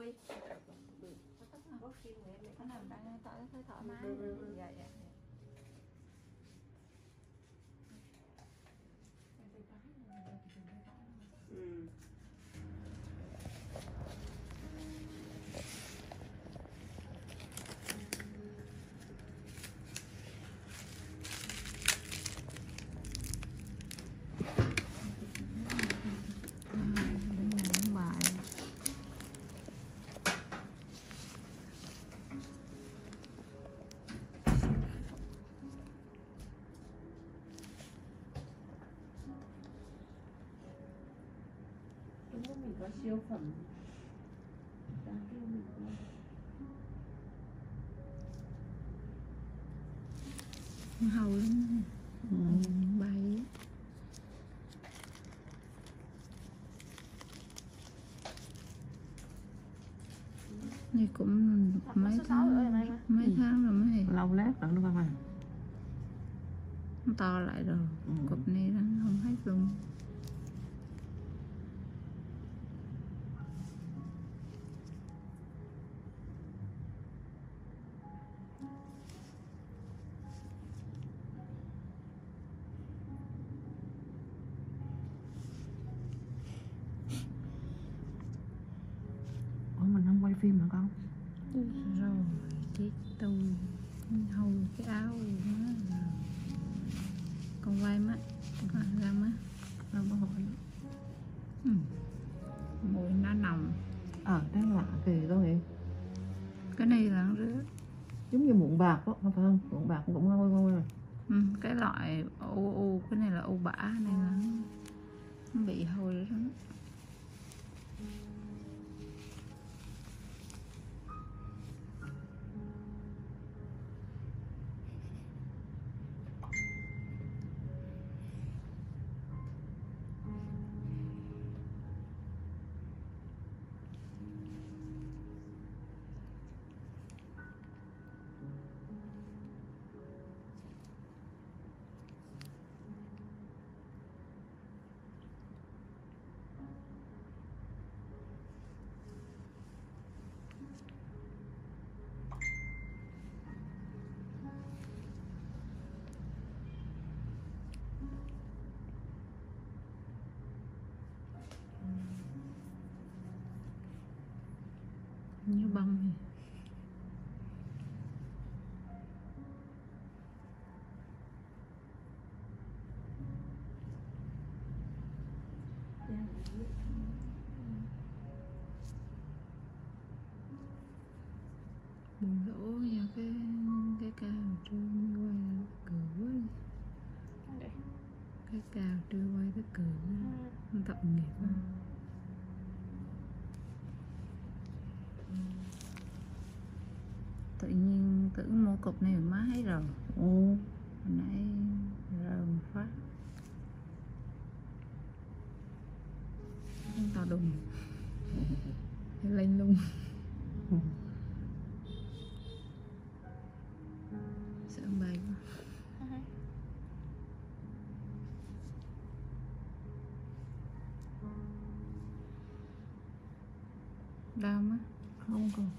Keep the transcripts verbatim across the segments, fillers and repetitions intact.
đi. Có phim của em có nằm đang tỏ thấy thoải mái. Dạ dạ. Ừ. Mình có siêu phẩm đáng yêu mình không? Hầu lắm. Ừ, bay này cũng mấy tháng mấy ừ. tháng rồi mới lâu lát rồi đúng không ạ? Nó to lại rồi. Ừ. Cục này nó không hết luôn. Ủa mình không quay phim hả con? Rồi chết tôi hầu cái áo nó con quay mắt ra mắt đâu có hỏi. Ừ. Mùi nó nồng. Ờ à, đáng lạ kỳ đâu vậy? Cái này là rứa giống như muỗng bạc đó, không phải không? Muỗng bạc cũng hôi hôi rồi. Ừ, cái loại u u cái này là u bã này là nó bị hôi đó. Như bông này. Buồn lỗ vào cái cái cào trưa quay cửa cái cào trưa quay cái cửa nó tội nghiệp quá. Tự nhiên tưởng mua cục này má thấy rồi. Ừ. Hồi nãy rời một phát to đùng lên luôn. Ừ. Sợ bay quá. Đau má không còn.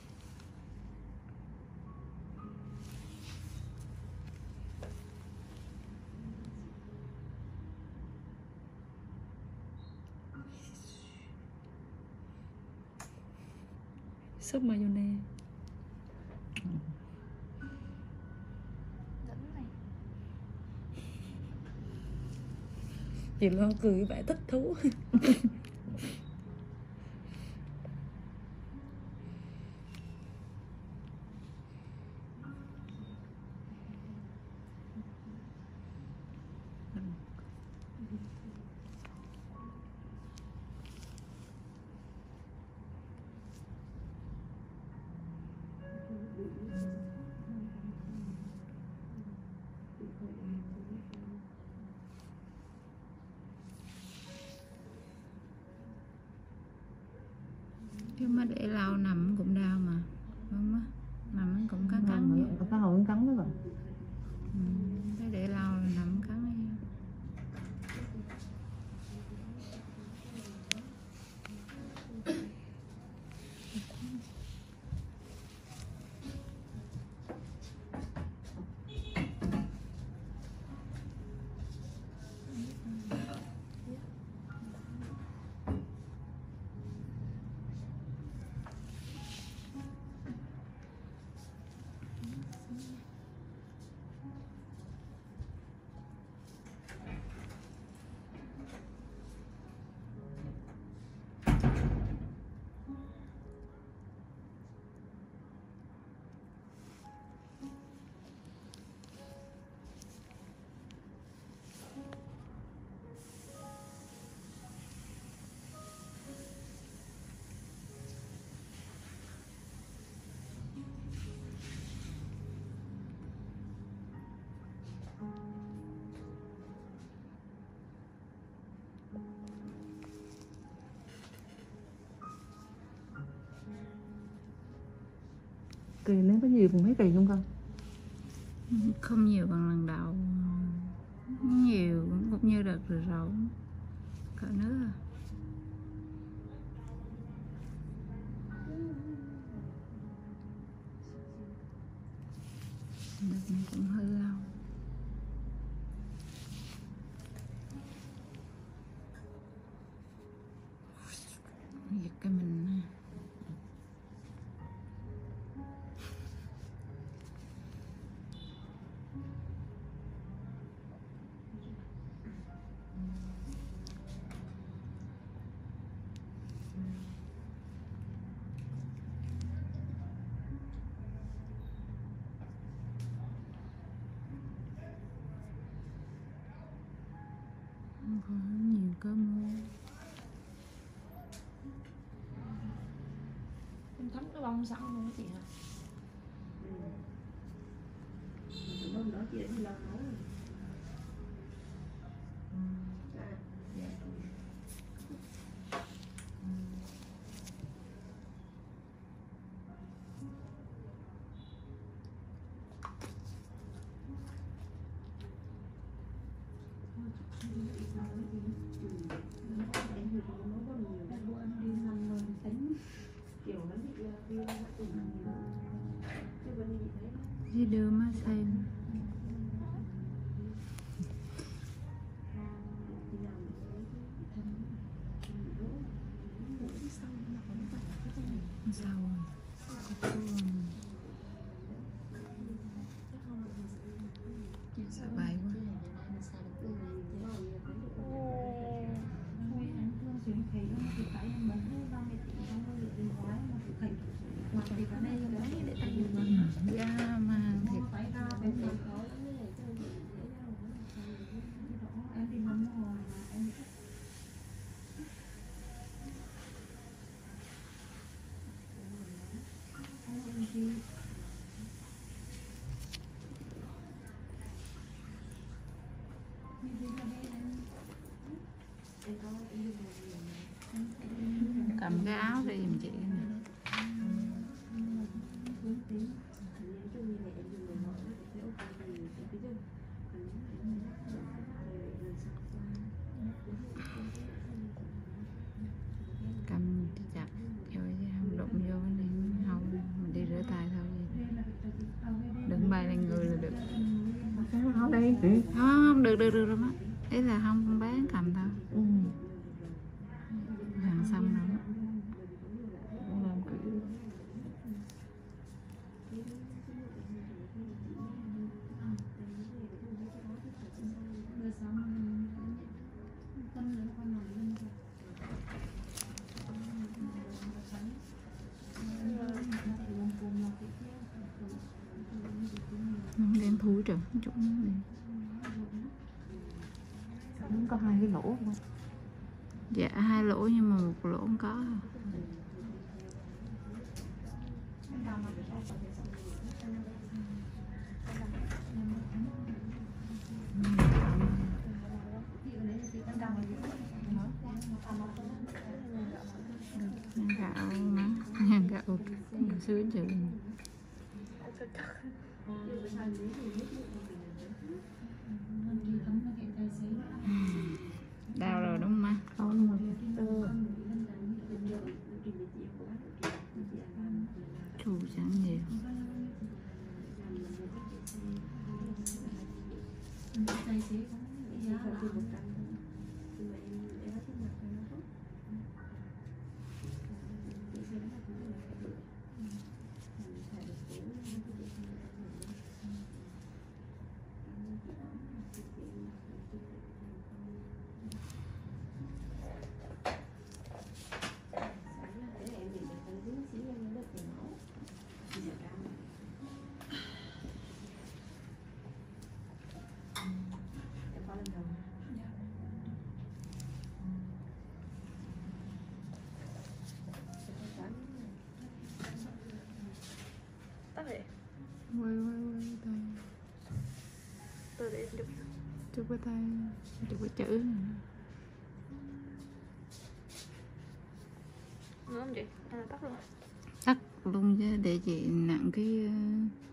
Súp mayonnaise. Chị lo cười vẻ thích thú. Chứ mà để lau nằm cũng đau mà, đúng không? Nằm cũng cắn cắn. Có hồn cắn đó rồi. Ừ, để lau là nằm cắn ấy. Kỳ lên có nhiều mấy kỳ không con? Không nhiều bằng lần đầu, nhiều cũng như đợt rồi rồi cỡ nữa. Đợt này cũng hơi lâu. Giật cái mình có nhiều cá mô. Em thấm cái bông sẵn luôn chị hả? Bông đó chị đã đi làm nấu rồi. Đi đưa má xem. Sao sợ bài quá. Da mà thiệt. Cầm cái áo đi giùm chị nè. Cầm chặt vô chứ không đụng vô cái này không, mình đi rửa tay thôi. Đừng bay lên người là được. Không đây chị. Không, được được được rồi má. Ý là không con bé cầm thôi. Ừ. Làm xong rồi đó. Làm kỹ. Không đem thui trời, chút nữa đi. Nó có hai cái lỗ không? Dạ hai lỗ nhưng mà một lỗ không có. Gạo má, gạo sướng chữ. Đau rồi đúng không má? Không mà ừ. Chù chẳng nhiều. Quay quay quay tay. Tôi để chụp Chụp cái tay, chụp cái chữ. nữa không chị? Hay là tắt luôn? tắt luôn chứ để chị nặng cái uh,